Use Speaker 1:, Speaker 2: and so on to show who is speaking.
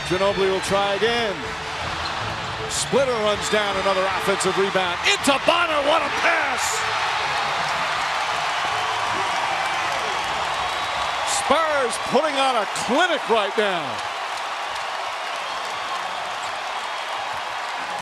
Speaker 1: Ginobili will try again. Splitter runs down, another offensive rebound. Into Bonner, what a pass! Spurs putting on a clinic right now.